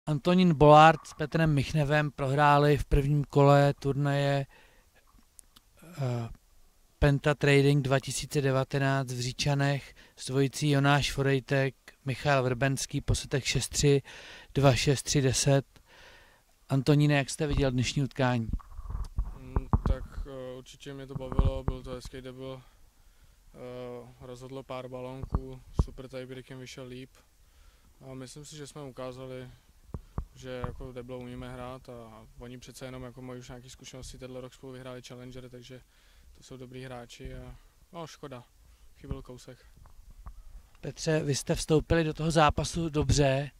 Antonín Bollard s Petrem Michnevem prohráli v prvním kole turnaje Penta Trading 2019 v Říčanech s dvojicí Jonáš Forejtek, Michal Vrbenský po setech 6-3, 2-6, 3-10. Antoníne, jak jste viděl dnešní utkání? Tak určitě mě to bavilo, byl to hezký debil. Rozhodlo pár balónků, super tiebreakem vyšel líp. A myslím si, že jsme ukázali, že jako deblo umíme hrát a oni přece jenom jako mají už nějaké zkušenosti, tenhle rok spolu vyhráli Challenger, takže to jsou dobrý hráči a no škoda, chyběl kousek. Petře, vy jste vstoupili do toho zápasu dobře,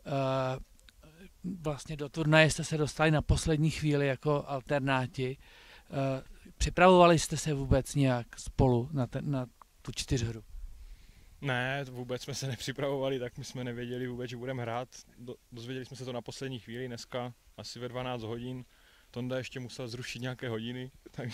vlastně do turnaje jste se dostali na poslední chvíli jako alternáti. Připravovali jste se vůbec nějak spolu na tu čtyřhru? Ne, vůbec jsme se nepřipravovali, tak my jsme nevěděli vůbec, že budeme hrát. Dozvěděli jsme se to na poslední chvíli dneska, asi ve 12 hodin. Tonda ještě musel zrušit nějaké hodiny, takže...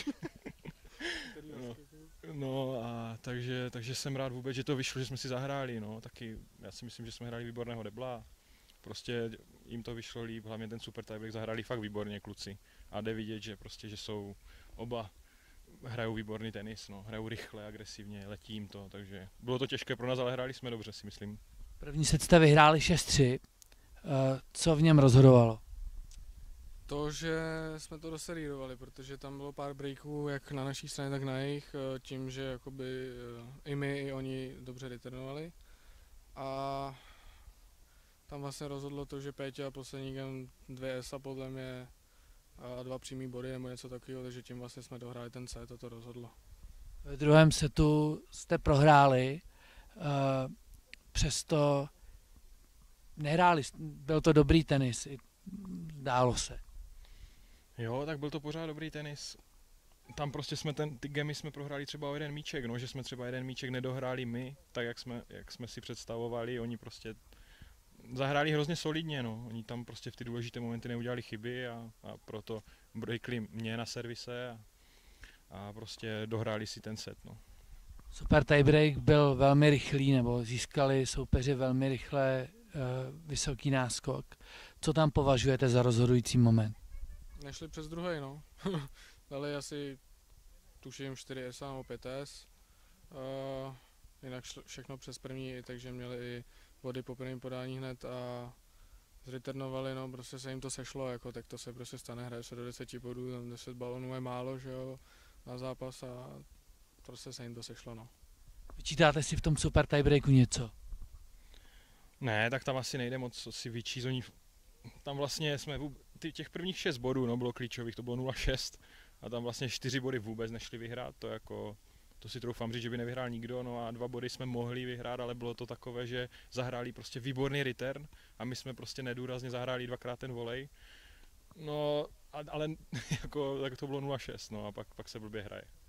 No a takže jsem rád vůbec, že to vyšlo, že jsme si zahráli, no, taky já si myslím, že jsme hráli výborného debla. Prostě jim to vyšlo líp, hlavně ten super tiebreak zahráli fakt výborně kluci. A jde vidět, že prostě, že jsou oba hrajou výborný tenis, no, hrajou rychle, agresivně, letí jim to, takže bylo to těžké pro nás, ale hráli jsme dobře, si myslím. První set jste vyhráli 6-3. Co v něm rozhodovalo? To, že jsme to doservírovali, protože tam bylo pár breaků jak na naší straně, tak na jejich, tím, že jakoby i my, i oni dobře returnovali. A tam vlastně rozhodlo to, že Péťa poslední game 2 ESA podle mě a 2 přímý body nebo něco takového, takže tím vlastně jsme dohráli ten set a to rozhodlo. Ve druhém setu jste prohráli, přesto nehráli, byl to dobrý tenis, zdálo se. Jo, tak byl to pořád dobrý tenis. Tam prostě jsme ty gemy jsme prohráli třeba o jeden míček, no, že jsme třeba jeden míček nedohráli my, tak jak jsme si představovali, oni prostě zahráli hrozně solidně, no. Oni tam prostě v ty důležité momenty neudělali chyby a proto breakli mě na servise a prostě dohráli si ten set, no. Super tiebreak byl velmi rychlý, nebo získali soupeři velmi rychle vysoký náskok. Co tam považujete za rozhodující moment? Nešli přes druhý, no. Dali asi tuším 4 ESA nebo 5 S. Jinak všechno přes první, takže měli i body po prvním podání hned a zreturnovali, no, prostě se jim to sešlo, jako, tak to se prostě stane, hraje se do 10 bodů, tam 10 balonů je málo, že jo, na zápas a prostě se jim to sešlo, no. Vyčítáte si v tom super tiebreaku něco? Ne, tak tam asi nejde moc si vyčíst, oni tam vlastně jsme, těch prvních 6 bodů, no, bylo klíčových, to bylo 0-6 a tam vlastně 4 body vůbec nešli vyhrát, to jako, to si troufám říct, že by nevyhrál nikdo, no a 2 body jsme mohli vyhrát, ale bylo to takové, že zahráli prostě výborný return a my jsme prostě nedůrazně zahráli dvakrát ten volej, no ale jako, tak to bylo 0-6, no a pak se blbě hraje.